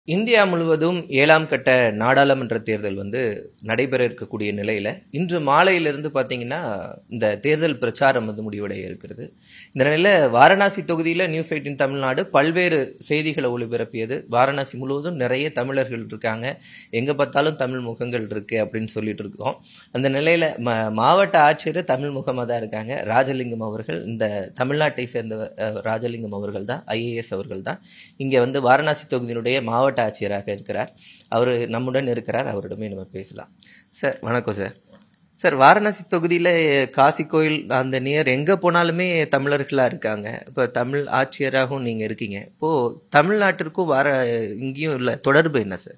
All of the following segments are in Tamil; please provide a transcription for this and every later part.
இந்தியா முழுவதும் 7ஆம் கட்ட நாடாளுமன்ற தேர்தல் நடைபெற இருக்கக்கூடிய நிலையில இன்று மாலையிலிருந்து பாத்தீங்கன்னா இந்த தேர்தல் பிரச்சாரம் முடிவடைய இருக்கிறது. இந்த நிலையில வாரணாசி தொகுதியில நியூஸ் 18 தமிழ்நாடு பல்வேறு செய்திகளை ஒளிபரப்பியது. வாரணாசி முழுவதும் நிறைய தமிழர்கள் இருக்காங்க, எங்க பார்த்தாலும் தமிழ் முகங்கள் இருக்கு அப்படின்னு சொல்லிட்டு இருக்கோம். அந்த நிலையில மாவட்ட ஆட்சியர் தமிழ் முகமா தான் இருக்காங்க. ராஜலிங்கம் அவர்கள், இந்த தமிழ்நாட்டை சேர்ந்த ராஜலிங்கம் அவர்கள் தான், IAS அவர்கள் தான் இங்க வாரணாசி தொகுதியினுடைய மாவட்ட ஆட்சியராக இருக்கிறார். அவர் நம்முடன் இருக்கிறார், அவரிடமே நம்ம பேசலாம். சார் வணக்கம் சார். சார், வாரணாசி தொகுதியில காசி கோயில் அந்த நியர் எங்க போனாலுமே தமிழர்களா இருக்காங்க. இப்ப தமிழ் ஆட்சியராகவும் நீங்க இருக்கீங்க. இப்போ தமிழ்நாட்டிற்கும் இங்கேயும் இல்ல தொடர்பு என்ன சார்?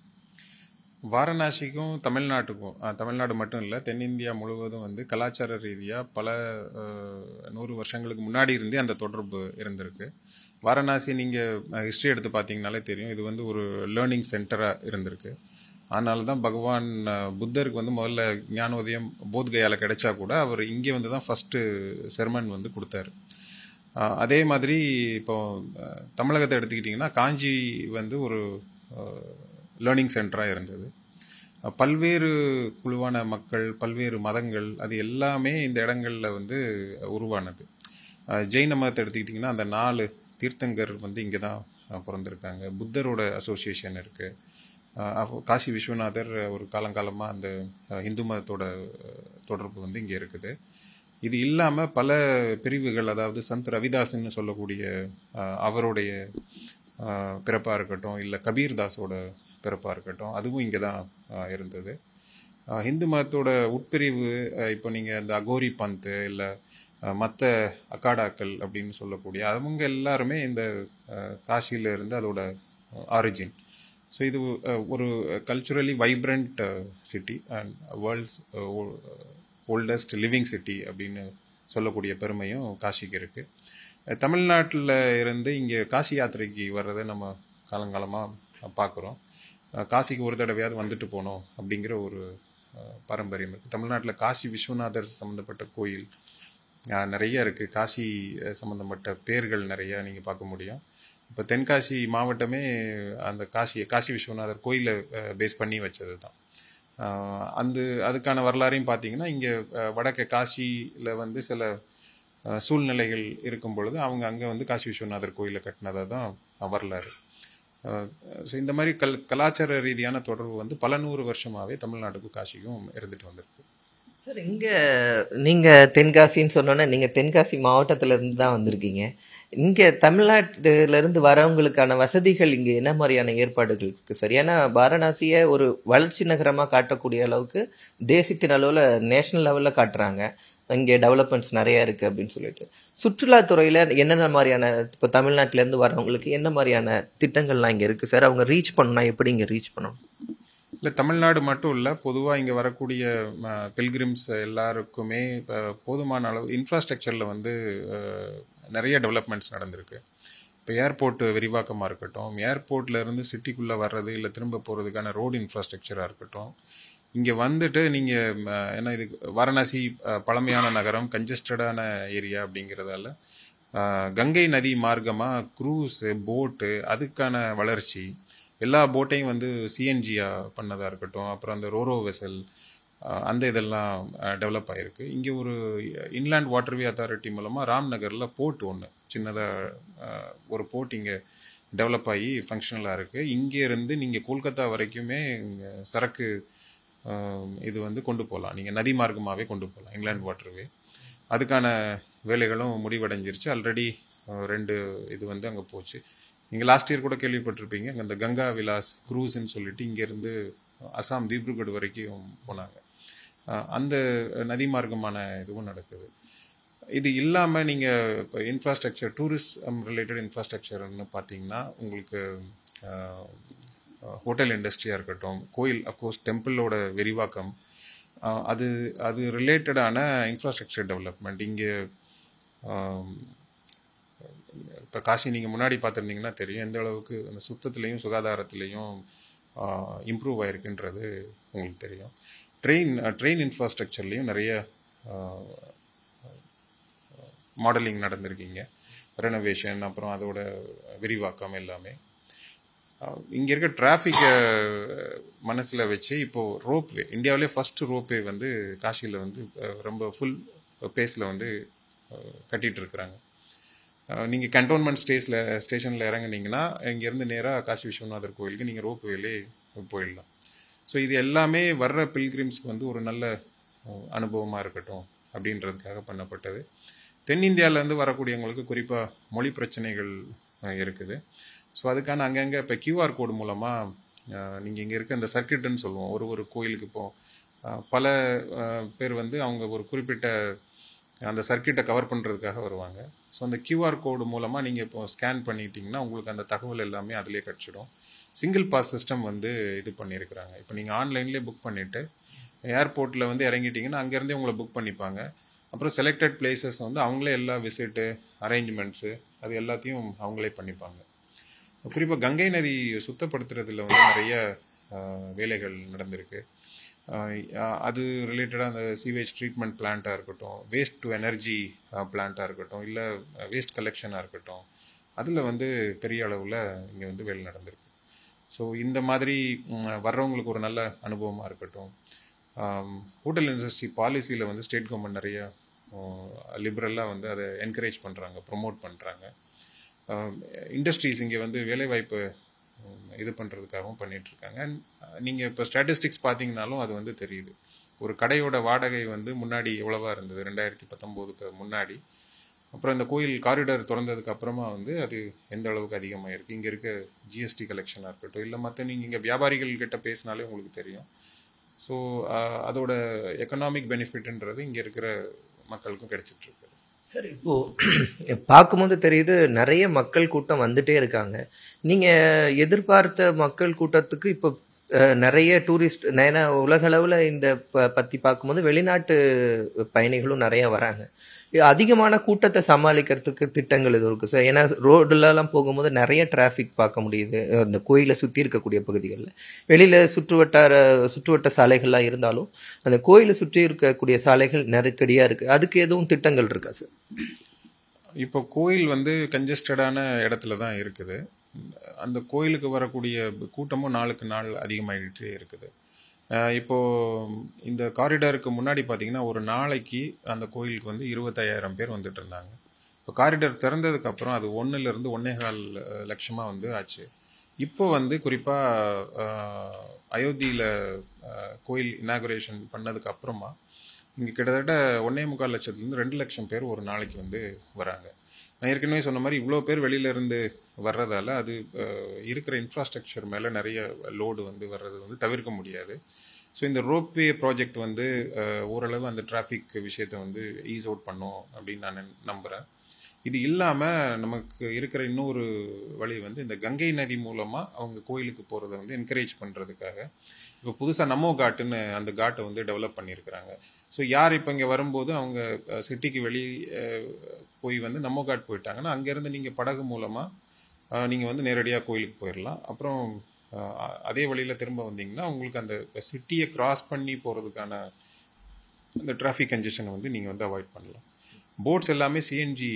வாரணாசிக்கும் தமிழ்நாட்டுக்கும், தமிழ்நாடு மட்டும் இல்லை, தென்னிந்தியா முழுவதும் கலாச்சார ரீதியாக பல 100 வருஷங்களுக்கு முன்னாடி இருந்தே அந்த தொடர்பு இருந்திருக்கு. வாரணாசி நீங்கள் ஹிஸ்ட்ரி எடுத்து பார்த்தீங்கனாலே தெரியும், இது ஒரு லேர்னிங் சென்டராக இருந்திருக்கு. அதனால தான் பகவான் புத்தருக்கு முதல்ல ஞானோதயம் போத்கயாவில் கிடைச்சா கூட அவர் இங்கே தான் ஃபஸ்ட்டு செர்மன் கொடுத்தாரு. அதே மாதிரி இப்போ தமிழகத்தை எடுத்துக்கிட்டிங்கன்னா காஞ்சி ஒரு லேர்னிங் சென்டராக இருந்தது. பல்வேறு குழுவான மக்கள், பல்வேறு மதங்கள், அது எல்லாமே இந்த இடங்களில் உருவானது. ஜெயின மதத்தை எடுத்துக்கிட்டிங்கன்னா அந்த 4 தீர்த்தங்கர் இங்கே தான் பிறந்திருக்காங்க. புத்தரோட அசோசியேஷன் இருக்குது. காசி விஸ்வநாதர் ஒரு காலங்காலமாக அந்த இந்து மதத்தோட தொடர்பு இங்கே இருக்குது. இது இல்லாமல் பல பிரிவுகள், அதாவது சந்த் ரவிதாஸ்ன்னு சொல்லக்கூடிய அவருடைய பிறப்பாக இருக்கட்டும், இல்லை கபீர்தாஸோட பிறப்பாக இருக்கட்டும், அதுவும் இங்கே தான் இருந்தது. ஹிந்து மதத்தோட உட்பிரிவு, இப்போ நீங்கள் இந்த அகோரி பந்த் இல்லை மற்ற அக்காடாக்கள் அப்படின்னு சொல்லக்கூடிய அவங்க எல்லாருமே இந்த காசியில் இருந்து அதோட ஆரிஜின். ஸோ இது ஒரு culturally vibrant city and world's oldest living city அப்படின்னு சொல்லக்கூடிய பெருமையும் காசிக்கு இருக்குது. தமிழ்நாட்டில் இருந்து இங்கே காசி யாத்திரைக்கு வர்றதை நம்ம காலங்காலமாக பார்க்குறோம். காசிக்கு ஒரு தடவையாவது வந்துட்டு போனோம் அப்படிங்கிற ஒரு பாரம்பரியம் இருக்குது. தமிழ்நாட்டில் காசி விஸ்வநாதர் சம்மந்தப்பட்ட கோயில் நிறைய இருக்குது. காசி சம்மந்தப்பட்ட பேர்கள் நிறையா நீங்கள் பார்க்க முடியும். இப்போ தென்காசி மாவட்டமே அந்த காசி விஸ்வநாதர் கோயிலை பேஸ் பண்ணி வச்சது தான். அதுக்கான வரலாறையும் பார்த்தீங்கன்னா, இங்கே வடக்கு காசியில் சில சூழ்நிலைகள் இருக்கும் பொழுது அவங்க அங்கே காசி விஸ்வநாதர் கோயிலை கட்டினதாக தான் வரலாறு. ஸோ இந்த மாதிரி கலாச்சார ரீதியான தொடர்பு பல 100 வருஷமாகவே தமிழ்நாட்டுக்கும் காசிக்கும் இருந்துட்டு வந்திருக்கு. சார், இங்கே நீங்கள் தென்காசின்னு சொன்னோன்னே நீங்கள் தென்காசி மாவட்டத்திலேருந்து தான் வந்திருக்கீங்க. இங்கே தமிழ்நாட்டிலேருந்து வரவங்களுக்கான வசதிகள் இங்கே என்ன மாதிரியான ஏற்பாடுகள் இருக்குது சார்? ஏன்னா வாரணாசியை ஒரு வளர்ச்சி நகரமாக காட்டக்கூடிய அளவுக்கு தேசியத்தின் அளவில், நேஷனல் லெவலில் காட்டுறாங்க. இங்கே டெவலப்மெண்ட்ஸ் நிறையா இருக்குது அப்படின்னு சொல்லிட்டு, சுற்றுலாத்துறையில் என்னென்ன மாதிரியான, இப்போ தமிழ்நாட்டிலேருந்து வரவங்களுக்கு என்ன மாதிரியான திட்டங்கள்லாம் இங்கே இருக்குது சார்? அவங்க ரீச் பண்ணணும்னா எப்படி இங்கே ரீச் பண்ணணும்? இல்லை, தமிழ்நாடு மட்டும் இல்லை, பொதுவாக இங்கே வரக்கூடிய பில்கிரிம்ஸ் எல்லாருக்குமே இப்போ போதுமான அளவு இன்ஃப்ராஸ்ட்ரக்சரில் நிறைய டெவலப்மெண்ட்ஸ் நடந்திருக்கு. இப்போ ஏர்போர்ட் விரிவாக்கமாக இருக்கட்டும், ஏர்போர்ட்லேருந்து சிட்டிக்குள்ளே வர்றது இல்லை திரும்ப போகிறதுக்கான ரோடு இன்ஃப்ராஸ்ட்ரக்சராக இருக்கட்டும், இங்கே நீங்கள் ஏன்னா இது வாரணாசி பழமையான நகரம், கன்ஜஸ்டடான ஏரியா அப்படிங்கிறதால கங்கை நதி மார்க்கமாக க்ரூஸு, போட்டு, அதுக்கான வளர்ச்சி, எல்லா போட்டையும் சிஎன்ஜியாக பண்ணதாக இருக்கட்டும், அப்புறம் அந்த ரோரோ வெசல், அந்த இதெல்லாம் டெவலப் ஆகிருக்கு. இங்கே ஒரு இன்லேண்ட் வாட்டர்வே அத்தாரிட்டி மூலமாக ராம்நகரில் போர்ட் ஒன்று சின்னதாக ஒரு போர்ட் இங்கே டெவலப் ஆகி ஃபங்க்ஷனலாக இருக்குது. இங்கேருந்து நீங்கள் கொல்கத்தா வரைக்குமே சரக்கு இது கொண்டு போகலாம், நீங்கள் நதி மார்க்கமாகவே கொண்டு போகலாம், இன்லேண்ட் வாட்டர்வே. அதுக்கான வேலைகளும் முடிவடைஞ்சிருச்சு. ஆல்ரெடி 2 இது அங்கே போச்சு. நீங்கள் லாஸ்ட் இயர் கூட கேள்விப்பட்டிருப்பீங்க, அங்கே இந்த கங்கா விலாஸ் க்ரூஸ்ன்னு சொல்லிட்டு இங்கேருந்து அசாம் தீப்ருகட் வரைக்கும் போனாங்க. அந்த நதி மார்க்கமான இதுவும் நடக்குது. இது இல்லாமல் நீங்கள் இப்போ இன்ஃப்ராஸ்ட்ரக்சர், டூரிசம் ரிலேட்டட் இன்ஃப்ராஸ்ட்ரக்சர்னு பார்த்தீங்கன்னா, உங்களுக்கு ஹோட்டல் இண்டஸ்ட்ரியாக இருக்கட்டும், கோயில், அஃப்கோர்ஸ் டெம்பிளோட விரிவாக்கம், அது ரிலேட்டடான இன்ஃப்ராஸ்ட்ரக்சர் டெவலப்மெண்ட். இங்கே இப்போ காசி நீங்கள் முன்னாடி பார்த்துருந்தீங்கன்னா தெரியும் எந்த அளவுக்கு அந்த சுத்தத்துலேயும் சுகாதாரத்துலேயும் இம்ப்ரூவ் ஆகிருக்குன்றது உங்களுக்கு தெரியும். ட்ரெயின் இன்ஃப்ராஸ்ட்ரக்சர்லேயும் நிறைய மாடலிங் நடந்திருக்கீங்க, ரெனோவேஷன், அப்புறம் அதோட விரிவாக்கம் எல்லாமே. இங்கே இருக்க டிராஃபிக்கை மனசில் வச்சு இப்போது ரோப்வே, இந்தியாவிலே ஃபஸ்ட்டு ரோப்வே வந்து காசியில் வந்து ரொம்ப ஃபுல் பேஸில் வந்து கட்டிகிட்டு இருக்கிறாங்க. நீங்கள் கண்டோன்மெண்ட் ஸ்டேஷனில் இறங்குனீங்கன்னா இங்கேருந்து நேராக காசி விஸ்வநாதர் கோயிலுக்கு நீங்கள் ரோப்வேலே போயிடலாம். ஸோ இது எல்லாமே வர்ற பில்கிரிம்ஸ்க்கு வந்து ஒரு நல்ல அனுபவமாக இருக்கட்டும் அப்படின்றதுக்காக பண்ணப்பட்டது. தென்னிந்தியாவிலேருந்து வரக்கூடியவங்களுக்கு குறிப்பாக மொழி பிரச்சனைகள் இருக்குது. ஸோ அதுக்கான அங்கங்கே இப்போ கியூஆர் கோடு மூலமாக நீங்கள் இங்கே இருக்க இந்த சர்க்கிட்னு சொல்லுவோம், ஒரு கோயிலுக்கு பல பேர் வந்து அவங்க ஒரு குறிப்பிட்ட அந்த சர்க்கிட்டை கவர் பண்ணுறதுக்காக வருவாங்க. ஸோ அந்த கியூஆர் கோடு மூலமாக நீங்கள் இப்போ ஸ்கேன் பண்ணிட்டீங்கன்னா உங்களுக்கு அந்த தகவல் எல்லாமே அதிலே கிடச்சிடும். சிங்கிள் பாஸ் சிஸ்டம் வந்து இது பண்ணியிருக்கிறாங்க. இப்போ நீங்கள் ஆன்லைன்லேயே புக் பண்ணிவிட்டு ஏர்போர்ட்டில் வந்து இறங்கிட்டிங்கன்னா அங்கேருந்தே உங்களை புக் பண்ணிப்பாங்க. அப்புறம் செலக்டட் பிளேசஸ் வந்து அவங்களே எல்லா விசிட்டு அரேஞ்ச்மெண்ட்ஸு அது எல்லாத்தையும் அவங்களே பண்ணிப்பாங்க. குறிப்பாக கங்கை நதி சுத்தப்படுத்துறதுல வந்து நிறைய வேலைகள் நடந்திருக்கு. அது ரிலேட்டடாக அந்த சீவேஜ் ட்ரீட்மெண்ட் பிளான்ட்டாக இருக்கட்டும், வேஸ்ட் டு எனர்ஜி பிளான்ட்டாக இருக்கட்டும், இல்லை வேஸ்ட் கலெக்ஷனாக இருக்கட்டும், அதில் வந்து பெரிய அளவில் இங்கே வந்து வேலை நடந்திருக்கு. ஸோ இந்த மாதிரி வர்றவங்களுக்கு ஒரு நல்ல அனுபவமாக இருக்கட்டும். ஹோட்டல் இண்டஸ்ட்ரி பாலிசியில் வந்து ஸ்டேட் கவர்மெண்ட் நிறைய லிபரலாக வந்து அதை என்கரேஜ் பண்ணுறாங்க, ப்ரொமோட் பண்ணுறாங்க. இண்டஸ்ட்ரீஸ் இங்கே வந்து வேலைவாய்ப்பு இது பண்ணுறதுக்காகவும் பண்ணிகிட்ருக்காங்க. அண்ட் நீங்கள் இப்போ ஸ்டாட்டிஸ்டிக்ஸ் பார்த்தீங்கன்னாலும் அது வந்து தெரியுது. ஒரு கடையோட வாடகை வந்து முன்னாடி எவ்வளவா இருந்தது 2019க்கு முன்னாடி, அப்புறம் இந்த கோயில் காரிடார் திறந்ததுக்கு அப்புறமா வந்து அது எந்த அளவுக்கு அதிகமாக இருக்குது. இங்கே இருக்க ஜிஎஸ்டி கலெக்ஷனாக இருக்கட்டும், இல்லை மற்ற நீங்கள் இங்கே வியாபாரிகள் கிட்ட பேசினாலே உங்களுக்கு தெரியும். ஸோ அதோட எக்கனாமிக் பெனிஃபிட்ன்றது இங்கே இருக்கிற மக்களுக்கும் கிடைச்சிட்ருக்கு. சார், இப்போது பார்க்கும்போது தெரியுது நிறைய மக்கள் கூட்டம் வந்துட்டே இருக்காங்க. நீங்கள் எதிர்பார்த்த மக்கள் கூட்டத்துக்கு இப்போ நிறைய டூரிஸ்ட், ஏன்னா உலக அளவில் இந்த பற்றி பார்க்கும்போது வெளிநாட்டு பயணிகளும் நிறைய வராங்க. அதிகமான கூட்டத்தை சமாளிக்கிறதுக்கு திட்டங்கள் எதுவும் இருக்குது சார்? ஏன்னா ரோடுலலாம் போகும்போது நிறைய டிராஃபிக் பார்க்க முடியுது அந்த கோயிலை சுற்றி இருக்கக்கூடிய பகுதிகளில். வெளியில் சுற்றுவட்ட சாலைகள்லாம் இருந்தாலும் அந்த கோயிலை சுற்றி இருக்கக்கூடிய சாலைகள் நெருக்கடியாக இருக்குது. அதுக்கு எதுவும் திட்டங்கள் இருக்கா சார்? இப்போ கோயில் வந்து கன்ஜஸ்டடான இடத்துல தான் இருக்குது. அந்த கோயிலுக்கு வரக்கூடிய கூட்டமும் நாளுக்கு நாள் அதிகமாகிட்டே இருக்குது. இப்போது இந்த காரிடாருக்கு முன்னாடி பார்த்தீங்கன்னா ஒரு நாளைக்கு அந்த கோயிலுக்கு வந்து 25,000 பேர் வந்துட்டு இருந்தாங்க. இப்போ காரிடார் திறந்ததுக்கப்புறம் அது 1-1.25 லட்சமாக வந்து ஆச்சு. இப்போ வந்து குறிப்பாக அயோத்தியில் கோயில் இனாகுரேஷன் பண்ணதுக்கு அப்புறமா இங்கே கிட்டத்தட்ட 1.25 லட்சத்துலேருந்து 2 லட்சம் பேர் ஒரு நாளைக்கு வந்து வராங்க. நான் ஏற்கனவே சொன்ன மாதிரி இவ்வளோ பேர் வெளியிலேருந்து வர்றதால அது இருக்கிற இன்ஃப்ராஸ்ட்ரக்சர் மேலே நிறைய லோடு வந்து வர்றது வந்து தவிர்க்க முடியாது. ஸோ இந்த ரோப்வே ப்ராஜெக்ட் வந்து ஓரளவு அந்த டிராஃபிக் விஷயத்தை வந்து ஈஸ் அவுட் பண்ணும் அப்படின்னு நான் நம்புகிறேன். இது இல்லாமல் நமக்கு இருக்கிற இன்னொரு வழி வந்து இந்த கங்கை நதி மூலமாக அவங்க கோயிலுக்கு போகிறத வந்து என்கரேஜ் பண்ணுறதுக்காக இப்போ புதுசாக நமோ காட்டுன்னு அந்த காட்டை வந்து டெவலப் பண்ணியிருக்கிறாங்க. ஸோ யார் இப்போ இங்கே வரும்போது அவங்க சிட்டிக்கு போய் வந்து நமோ காட் போயிட்டாங்கன்னா அங்கேருந்து நீங்கள் படகு மூலமாக நீங்கள் வந்து நேரடியாக கோயிலுக்கு போயிடலாம். அப்புறம் அதே வழியில் திரும்ப வந்தீங்கன்னா உங்களுக்கு அந்த சிட்டியை கிராஸ் பண்ணி போகிறதுக்கான அந்த டிராஃபிக் கன்ஜெஷனை வந்து நீங்கள் வந்து அவாய்ட் பண்ணலாம். போட்ஸ் எல்லாமே சிஎன்ஜி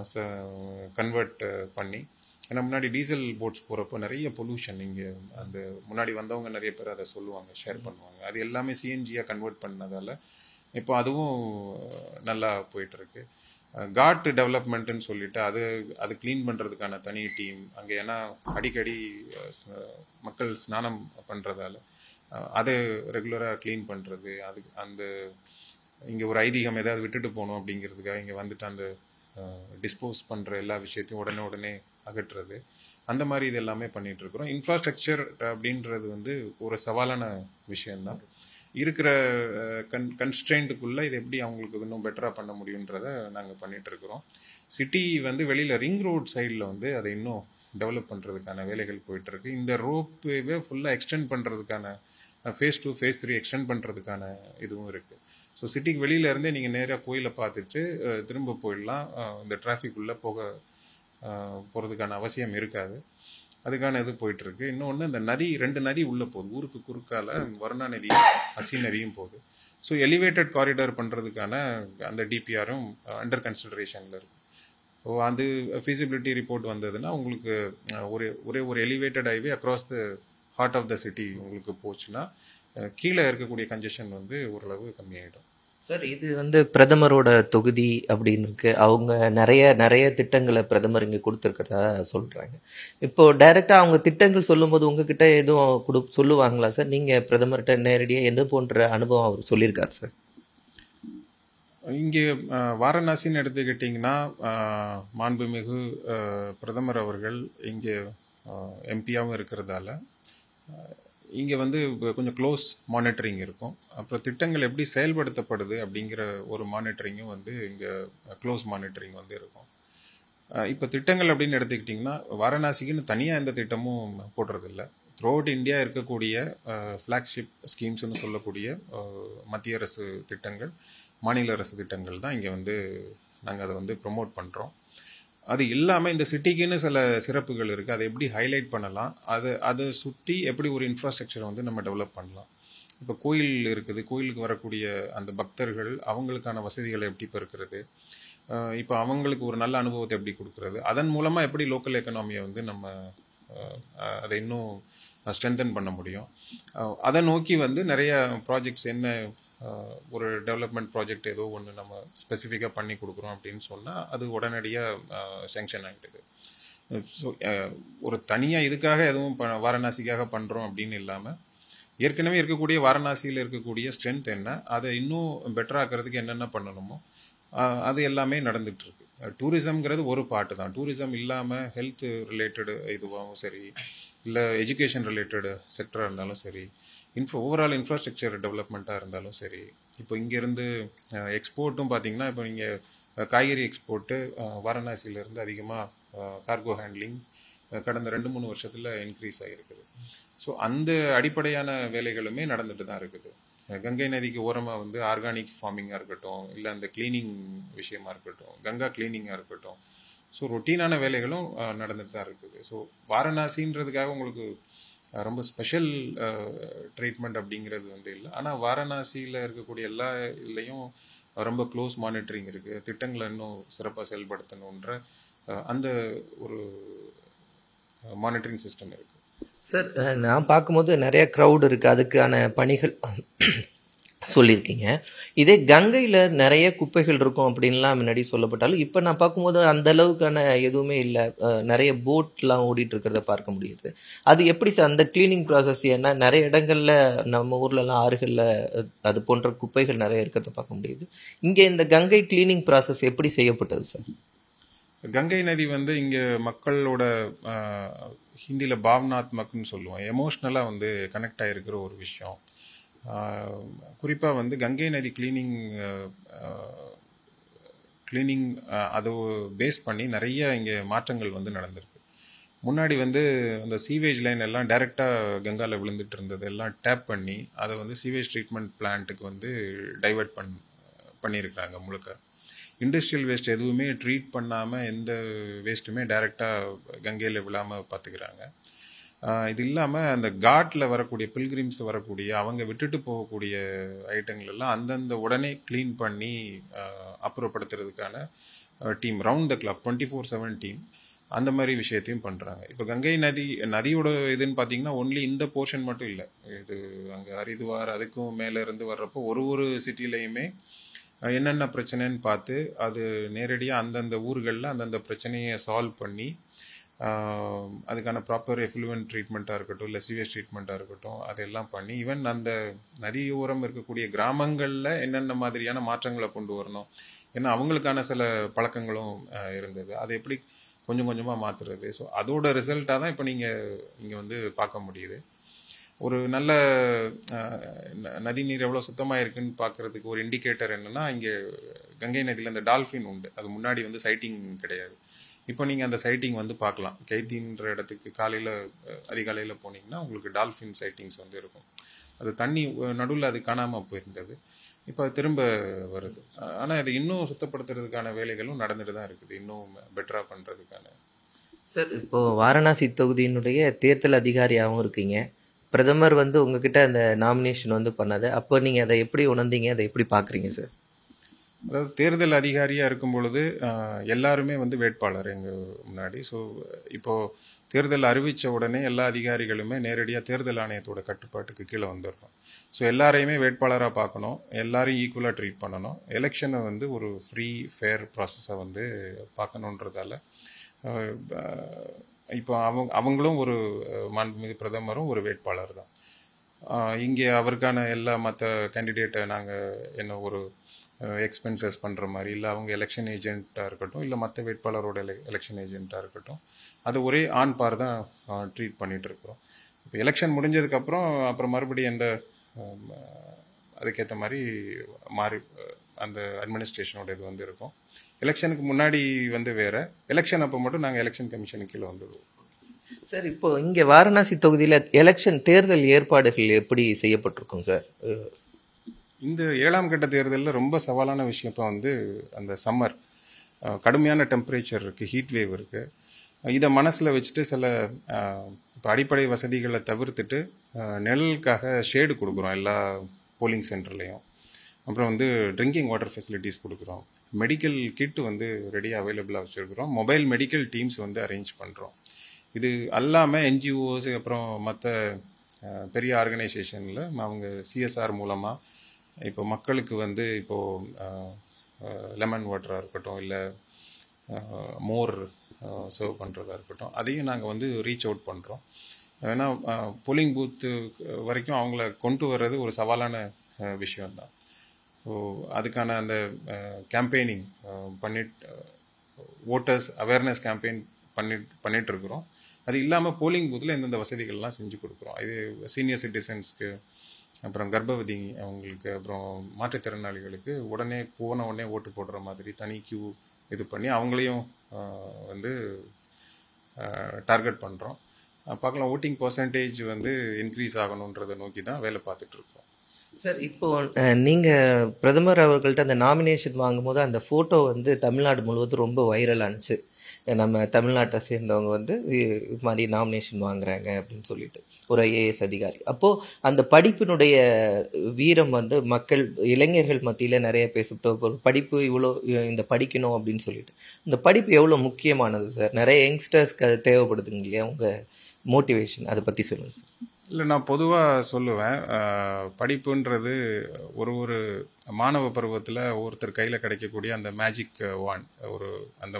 கன்வெர்ட் பண்ணி, ஏன்னா முன்னாடி டீசல் போட்ஸ் போகிறப்போ நிறைய பொல்யூஷன், இங்கே அந்த முன்னாடி வந்தவங்க நிறைய பேர் அதை சொல்லுவாங்க, ஷேர் பண்ணுவாங்க. அது எல்லாமே சிஎன்ஜியாக கன்வெர்ட் பண்ணதால் இப்போ அதுவும் நல்லா போயிட்டுருக்கு. காட் டெவலப்மெண்ட்டுன்னு சொல்லிட்டு அது க்ளீன் பண்ணுறதுக்கான தனி டீம் அங்கே, ஏன்னா அடிக்கடி மக்கள் ஸ்நானம் பண்ணுறதால அதை ரெகுலராக க்ளீன் பண்ணுறது, அந்த இங்கே ஒரு ஐதீகம் ஏதாவது விட்டுட்டு போகணும் அப்படிங்கிறதுக்காக இங்கே வந்துட்டு அந்த டிஸ்போஸ் பண்ணுற எல்லா விஷயத்தையும் உடனே அகற்றுறது, அந்த மாதிரி இது எல்லாமே பண்ணிகிட்ருக்குறோம். இன்ஃப்ராஸ்ட்ரக்சர் அப்படின்றது வந்து ஒரு சவாலான விஷயந்தான். இருக்கிற கன்ஸ்ட்ரெயின்ட்டுக்குள்ளே இது எப்படி அவங்களுக்கு இன்னும் பெட்டராக பண்ண முடியுன்றதை நாங்கள் பண்ணிகிட்ருக்குறோம். சிட்டி வந்து வெளியில் ரிங் ரோட் சைடில் வந்து அதை இன்னும் டெவலப் பண்ணுறதுக்கான வேலைகள் போயிட்டுருக்கு. இந்த ரோப்வே ஃபுல்லாக எக்ஸ்டெண்ட் பண்ணுறதுக்கான phase 2 phase 3 எக்ஸ்டெண்ட் பண்ணுறதுக்கான இதுவும் இருக்குது. ஸோ சிட்டிக்கு வெளியிலேருந்தே நீங்கள் நேராக கோயிலை பார்த்துட்டு திரும்ப போயிடலாம். இந்த டிராஃபிக் உள்ளே போகிறதுக்கான அவசியம் இருக்காது. அதுக்கான இது போயிட்டுருக்கு. இன்னொன்று, இந்த நதி 2 நதி உள்ளே போகுது, ஊருக்கு குறுக்கால வர்ணா நதியும் அசி நதியும் போகுது. ஸோ எலிவேட்டட் காரிடார் பண்ணுறதுக்கான அந்த டிபிஆரும் அண்டர் கன்சிடரேஷனில் இருக்குது. அது feasibility ரிப்போர்ட் வந்ததுன்னா உங்களுக்கு ஒரே ஒரு elevated highway across the heart of the city உங்களுக்கு போச்சுன்னா கீழே இருக்கக்கூடிய கன்ஜெஷன் வந்து ஓரளவு கம்மியாயிடும். சார் இது வந்து பிரதமரோட தொகுதி அப்படின்னு இருக்கு. அவங்க நிறைய நிறைய திட்டங்களை பிரதமர் இங்கே கொடுத்துருக்கிறதா சொல்றாங்க. இப்போ டைரக்டா அவங்க திட்டங்கள் சொல்லும்போது உங்ககிட்ட எதுவும் சொல்லுவாங்களா சார்? நீங்க பிரதமர்கிட்ட நேரடியாக எந்த போன்ற அனுபவம் அவர் சொல்லியிருக்காரு சார்? இங்கே வாரணாசின்னு எடுத்துக்கிட்டிங்கன்னா மாண்புமிகு பிரதமர் அவர்கள் இங்கே எம்பியாகவும் இருக்கிறதால இங்கே வந்து கொஞ்சம் க்ளோஸ் மானிட்டரிங் இருக்கும். அப்புறம் திட்டங்கள் எப்படி செயல்படுத்தப்படுது அப்படிங்கிற ஒரு மானிட்டரிங்கும் வந்து இங்கே க்ளோஸ் மானிட்டரிங் வந்து இருக்கும். இப்போ திட்டங்கள் அப்படின்னு எடுத்துக்கிட்டிங்கன்னா வாரணாசிக்குன்னு தனியாக எந்த திட்டமும் போடுறதில்ல. த்ரூ அவுட் இந்தியா இருக்கக்கூடிய ஃப்ளாக்ஷிப் ஸ்கீம்ஸ்னு சொல்லக்கூடிய மத்திய அரசு திட்டங்கள், மாநில அரசு திட்டங்கள் தான் இங்கே வந்து நாங்கள் அதை வந்து ப்ரொமோட் பண்ணுறோம். அது இல்லாமல் இந்த சிட்டிக்குன்னு சில சிறப்புகள் இருக்குது. அதை எப்படி ஹைலைட் பண்ணலாம், அதை சுற்றி எப்படி ஒரு இன்ஃப்ராஸ்ட்ரக்சரை வந்து நம்ம டெவலப் பண்ணலாம். இப்போ கோயில் இருக்குது, கோயிலுக்கு வரக்கூடிய அந்த பக்தர்கள் அவங்களுக்கான வசதிகளை எப்படி பெருக்கிறது, இப்போ அவங்களுக்கு ஒரு நல்ல அனுபவத்தை எப்படி கொடுக்கறது, அதன் மூலமாக எப்படி லோக்கல் எக்கனாமியை வந்து நம்ம அதை இன்னும் ஸ்ட்ரென்தன் பண்ண முடியும். அதை நோக்கி வந்து நிறைய ப்ராஜெக்ட்ஸ் என்ன ஒரு டெவலப்மெண்ட் ப்ராஜெக்ட் ஏதோ ஒன்று நம்ம ஸ்பெசிஃபிக்காக பண்ணி கொடுக்குறோம் அப்படின்னு சொன்னால் அது உடனடியாக சேங்ஷன் ஆகிடுது. ஸோ ஒரு தனியாக இதுக்காக எதுவும் வாரணாசிக்காக பண்ணுறோம் அப்படின்னு இல்லாமல் ஏற்கனவே இருக்கக்கூடிய வாரணாசியில் இருக்கக்கூடிய ஸ்ட்ரென்த் என்ன, அதை இன்னும் பெட்டராக்கிறதுக்கு என்னென்ன பண்ணணுமோ அது எல்லாமே நடந்துகிட்ருக்கு. டூரிசம்ங்கிறது ஒரு பாட்டு தான். டூரிசம் இல்லாமல் ஹெல்த் ரிலேட்டடு இதுவாகவும் சரி, இல்லை எஜுகேஷன் ரிலேட்டடு செக்டராக இருந்தாலும் சரி, ஓவரால் இன்ஃப்ராஸ்ட்ரக்சர் டெவலப்மெண்ட்டாக இருந்தாலும் சரி, இப்போ இங்கேருந்து எக்ஸ்போர்ட்டும் பார்த்தீங்கன்னா இப்போ நீங்கள் காய்கறி எக்ஸ்போர்ட்டு வாரணாசியிலேருந்து அதிகமாக கார்கோ ஹேண்ட்லிங் கடந்த 2-3 வருஷத்தில் இன்க்ரீஸ் ஆகிருக்குது. ஸோ அந்த அடிப்படையான வேலைகளுமே நடந்துட்டு தான் இருக்குது. கங்கை நதிக்கு ஓரமாக வந்து ஆர்கானிக் ஃபார்மிங்காக இருக்கட்டும், இல்லை அந்த கிளீனிங் விஷயமா இருக்கட்டும், கங்கா கிளீனிங்காக இருக்கட்டும், ஸோ ரொட்டீனான வேலைகளும் நடந்துட்டு தான் இருக்குது. ஸோ வாரணாசின்றதுக்காக உங்களுக்கு ரொம்ப ஸ்பெஷல் ட்ரீட்மெண்ட் அப்படிங்கிறது வந்து இல்லை. ஆனால் வாரணாசியில் இருக்கக்கூடிய எல்லா இதுலேயும் ரொம்ப க்ளோஸ் மானிட்டரிங் இருக்குது. திட்டங்களை இன்னும் சிறப்பாக செயல்படுத்தணுன்ற அந்த ஒரு மானிட்டரிங் சிஸ்டம் இருக்குது. சார் நான் பார்க்கும்போது நிறைய க்ரௌடு இருக்குது, அதுக்கான பணிகள் சொல்லியிருக்கீங்க. இதே கங்கையில் நிறைய குப்பைகள் இருக்கும் அப்படின்லாம் முன்னாடி சொல்லப்பட்டாலும் இப்போ நான் பார்க்கும்போது அந்த அளவுக்கான எதுவுமே இல்லை. நிறைய போட்லாம் ஓடிட்டு இருக்கிறத பார்க்க முடியுது. அது எப்படி சார் அந்த கிளீனிங் ப்ராசஸ்? ஏன்னா நிறைய இடங்கள்ல நம்ம ஊர்லலாம் ஆறுகளில் அது போன்ற குப்பைகள் நிறைய இருக்கிறத பார்க்க முடியுது. இங்கே இந்த கங்கை கிளீனிங் ப்ராசஸ் எப்படி செய்யப்பட்டது சார்? கங்கை நதி வந்து இங்கே மக்களோட ஹிந்தியில் பாவ்னாத்மக்னு சொல்லுவோம், எமோஷ்னலாக வந்து கனெக்ட் ஆகிருக்கிற ஒரு விஷயம். குறிப்பாக வந்து கங்கை நதி கிளீனிங் அதை பேஸ் பண்ணி நிறைய இங்கே மாற்றங்கள் வந்து நடந்திருக்கு. முன்னாடி வந்து அந்த சீவேஜ் லைன் எல்லாம் டைரெக்டாக கங்காவில் விழுந்துட்டு இருந்தது எல்லாம் டேப் பண்ணி அதை வந்து சீவேஜ் ட்ரீட்மெண்ட் பிளான்ட்டுக்கு வந்து டைவெர்ட் பண்ணியிருக்கிறாங்க. முழுக்க இண்டஸ்ட்ரியல் வேஸ்ட் எதுவுமே ட்ரீட் பண்ணாமல் எந்த வேஸ்ட்டுமே டைரெக்டாக கங்கையில் விழாமல் பார்த்துக்கிறாங்க. இது இல்லாமல் அந்த காட்டில் வரக்கூடிய பில்கிரிம்ஸ் வரக்கூடிய அவங்க விட்டுட்டு போகக்கூடிய ஐட்டங்கள் எல்லாம் அந்தந்த உடனே க்ளீன் பண்ணி அப்புறப்படுத்துறதுக்கான team round the clock 24/7 team அந்த மாதிரி விஷயத்தையும் பண்ணுறாங்க. இப்போ கங்கை நதியோட இதுன்னு பார்த்தீங்கன்னா ஒன்லி இந்த போர்ஷன் மட்டும் இல்லை, இது அங்கே ஹரித்வார் அதுக்கும் மேலே இருந்து வர்றப்போ ஒரு சிட்டிலையுமே என்னென்ன பிரச்சனைன்னு பார்த்து அது நேரடியாக அந்தந்த ஊர்களில் அந்தந்த பிரச்சனையை சால்வ் பண்ணி அதுக்கான ப்ராப்பர் எஃப்ளூவன்ட் ட்ரீட்மெண்ட்டாக இருக்கட்டும், இல்லை சீவேஜ் ட்ரீட்மெண்ட்டாக இருக்கட்டும், அதெல்லாம் பண்ணி ஈவன் அந்த நதியோரம் இருக்கக்கூடிய கிராமங்களில் என்னென்ன மாதிரியான மாற்றங்களை கொண்டு வரணும், ஏன்னா அவங்களுக்கான சில பழக்கங்களும் இருந்தது, அதை எப்படி கொஞ்சம் கொஞ்சமாக மாற்றுறது. ஸோ அதோட ரிசல்ட்டாக தான் இப்போ நீங்கள் இங்கே வந்து பார்க்க முடியுது. ஒரு நல்ல நதி நீர் எவ்வளோ சுத்தமாக இருக்குன்னு பார்க்குறதுக்கு ஒரு இண்டிகேட்டர் என்னென்னா, இங்கே கங்கை நதியில் இந்த டால்ஃபின் உண்டு. அது முன்னாடி வந்து சைட்டிங் கிடையாது. இப்போ நீங்கள் அந்த சைட்டிங் வந்து பார்க்கலாம். கைத்தின்ற இடத்துக்கு அதிகாலையில் போனீங்கன்னா உங்களுக்கு டால்ஃபின் சைட்டிங்ஸ் வந்து இருக்கும். அது தண்ணி நடுவில் அது காணாமல் போயிருந்தது, இப்போ அது திரும்ப வருது. ஆனால் இது இன்னும் சுத்தப்படுத்துறதுக்கான வேலைகளும் நடந்துட்டு தான் இருக்குது, இன்னும் பெட்டராக பண்ணுறதுக்கான. சார் இப்போ வாரணாசி தொகுதியினுடைய தேர்தல் அதிகாரியாகவும் இருக்கீங்க. பிரதமர் வந்து உங்ககிட்ட அந்த நாமினேஷன் வந்து பண்ணாது, அப்போ நீங்கள் அதை எப்படி உணர்ந்தீங்க, அதை எப்படி பார்க்குறீங்க சார்? அதாவது தேர்தல் அதிகாரியாக இருக்கும் பொழுது எல்லாருமே வந்து வேட்பாளர் எங்கள் முன்னாடி. ஸோ இப்போது தேர்தல் அறிவித்த உடனே எல்லா அதிகாரிகளுமே நேரடியாக தேர்தல் ஆணையத்தோட கட்டுப்பாட்டுக்கு கீழே வந்துடுறோம். ஸோ எல்லாரையுமே வேட்பாளராக பார்க்கணும், எல்லாரையும் ஈக்குவலாக ட்ரீட் பண்ணணும். எலெக்ஷனை வந்து ஒரு ஃப்ரீ ஃபேர் ப்ராசஸை வந்து பார்க்கணுன்றதால இப்போ அவங்களும் ஒரு மாண்புமிகு பிரதமரும் ஒரு வேட்பாளர் தான். இங்கே அவருக்கான எல்லா மற்ற கேண்டிடேட்டை நாங்கள் என்ன ஒரு எக்ஸ்பென்சஸ் பண்ணுற மாதிரி, இல்லை அவங்க எலெக்ஷன் ஏஜென்ட்டாக இருக்கட்டும், இல்லை மற்ற வேட்பாளரோட எலெக்ஷன் ஏஜென்ட்டாக இருக்கட்டும், அது ஒரே ஆன் பார் தான் ட்ரீட் பண்ணிகிட்டு இருக்கிறோம். இப்போ எலெக்ஷன் முடிஞ்சதுக்கப்புறம் அப்புறம் மறுபடியும் எந்த அதுக்கேற்ற மாதிரி மாறி அந்த அட்மினிஸ்ட்ரேஷனோட இது வந்து இருக்கும். எலெக்ஷனுக்கு முன்னாடி வந்து வேறு, எலெக்ஷன் அப்போ மட்டும் நாங்கள் எலெக்ஷன் கமிஷனுக்கு கீழே வந்துடுவோம். சார், இப்போ இங்கே வாரணாசி தொகுதியில் எலெக்ஷன் தேர்தல் ஏற்பாடுகள் எப்படி செய்யப்பட்டிருக்கும் சார்? இந்த 7ஆம் கட்ட தேர்தலில் ரொம்ப சவாலான விஷயம் இப்போ வந்து அந்த சம்மர், கடுமையான டெம்பரேச்சர் இருக்குது, ஹீட் வேவ் இருக்குது. இதை மனசில் வச்சுட்டு சில இப்போ அடிப்படை வசதிகளை தவிர்த்துட்டு நிழலுக்காக ஷேடு கொடுக்குறோம் எல்லா போலிங் சென்டர்லேயும். அப்புறம் வந்து ட்ரிங்கிங் வாட்டர் ஃபெசிலிட்டிஸ் கொடுக்குறோம். மெடிக்கல் கிட் வந்து ரெடியாக அவைலபிளாக வச்சுருக்குறோம். மொபைல் மெடிக்கல் டீம்ஸ் வந்து அரேஞ்ச் பண்ணுறோம். இது அல்லாமல் என்ஜிஓஸ் அப்புறம் மற்ற பெரிய ஆர்கனைசேஷனில் அவங்க சிஎஸ்ஆர் மூலமாக இப்போ மக்களுக்கு வந்து இப்போது லெமன் வாட்டராக இருக்கட்டும், இல்லை மோர் சர்வ் பண்ணுறதா இருக்கட்டும், அதையும் நாங்கள் வந்து ரீச் அவுட் பண்ணுறோம். ஏன்னா போலிங் பூத்து வரைக்கும் அவங்கள கொண்டு வர்றது ஒரு சவாலான விஷயம்தான். ஸோ அதுக்கான அந்த கேம்பெயினிங் ஓட்டர்ஸ் அவேர்னஸ் கேம்பெயின் பண்ணிகிட்ருக்குறோம். அது இல்லாமல் போலிங் பூத்தில் எந்தெந்த வசதிகள்லாம் செஞ்சு கொடுக்குறோம். இது சீனியர் சிட்டிசன்ஸ்க்கு, அப்புறம் கர்ப்பவதி அவங்களுக்கு, அப்புறம் மாற்றுத்திறனாளிகளுக்கு போன உடனே ஓட்டு போடுற மாதிரி தனி கியூ இது பண்ணி அவங்களையும் வந்து டார்கெட் பண்ணுறோம். பார்க்கலாம், ஓட்டிங் பர்சன்டேஜ் வந்து இன்க்ரீஸ் ஆகணுன்றதை நோக்கி தான் வேலை பார்த்துட்ருக்கோம். சார், இப்போ நீங்கள் பிரதமர் அவர்கள்ட்ட அந்த நாமினேஷன் வாங்கும்போது அந்த ஃபோட்டோ வந்து தமிழ்நாடு முழுவதும் ரொம்ப வைரல் ஆனிச்சு. நம்ம தமிழ்நாட்டை சேர்ந்தவங்க வந்து இது மாதிரி நாமினேஷன் வாங்குறாங்க அப்படின்னு சொல்லிட்டு ஒரு ஐஏஎஸ் அதிகாரி. அப்போது அந்த படிப்பினுடைய வீரம் வந்து இளைஞர்கள் மத்தியில் நிறைய பேசிட்டோம். ஒரு படிப்பு இவ்வளோ இந்த படிக்கணும் அப்படின்னு சொல்லிட்டு இந்த படிப்பு எவ்வளோ முக்கியமானது சார்? நிறைய யங்ஸ்டர்ஸ்க்கு அது தேவைப்படுதுங்க இல்லையா? உங்கள் மோட்டிவேஷன் அதை பற்றி சொல்லுங்கள் சார். இல்லை, நான் பொதுவாக சொல்லுவேன், படிப்புன்றது ஒரு மாணவ பருவத்தில் ஒருத்தர் கையில் கிடைக்கக்கூடிய அந்த மேஜிக் வான், ஒரு அந்த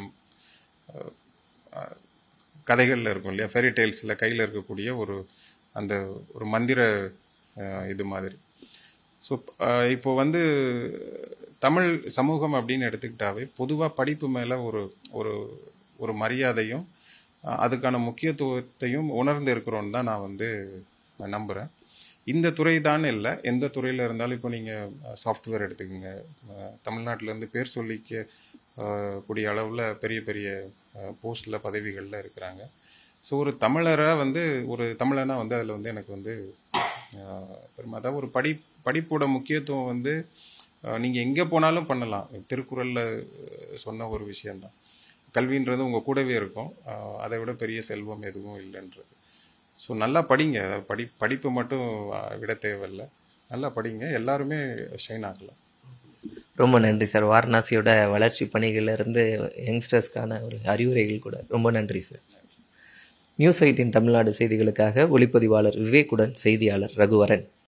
கதைகளில் இருக்கும் இல்லையா, ஃபெரி டெய்ல்ஸில் கையில் இருக்கக்கூடிய ஒரு மந்திர இது மாதிரி. ஸோ இப்போ வந்து தமிழ் சமூகம் அப்படின்னு எடுத்துக்கிட்டாவே பொதுவாக படிப்பு மேலே ஒரு மரியாதையும் அதுக்கான முக்கியத்துவத்தையும் உணர்ந்து இருக்கிறோன்னு தான் நான் வந்து நம்புகிறேன். இந்த துறை தான் இல்லை, எந்த துறையில் இருந்தாலும். இப்போ நீங்கள் சாஃப்ட்வேர் எடுத்துக்கோங்க, தமிழ்நாட்டிலேருந்து பேர் சொல்லிக்க கூடிய அளவில் பெரிய பெரிய போஸ்டில் பதவிகளில் இருக்கிறாங்க. ஸோ ஒரு தமிழராக வந்து ஒரு தமிழனா வந்து அதில் வந்து எனக்கு வந்து பெருமை. அதாவது ஒரு படிப்போட முக்கியத்துவம் வந்து நீங்கள் எங்கே போனாலும் பண்ணலாம். திருக்குறளில் சொன்ன ஒரு விஷயந்தான், கல்வின்றது உங்கள் கூடவே இருக்கும், அதை விட பெரிய செல்வம் எதுவும் இல்லைன்றது. ஸோ நல்லா படிங்க, படிப்பு மட்டும் விட தேவையில்லை, நல்லா படிங்க, எல்லாருமே ஷைன் ஆகலாம். ரொம்ப நன்றி சார். வாரணாசியோட வளர்ச்சி பணிகளிலிருந்து யங்ஸ்டர்ஸ்க்கான ஒரு அறிவுரைகள் கூட. ரொம்ப நன்றி சார். நியூஸ் 18 தமிழ்நாடு செய்திகளுக்காக ஒளிப்பதிவாளர் விவேக்குடன் செய்தியாளர் ரகுவரன்.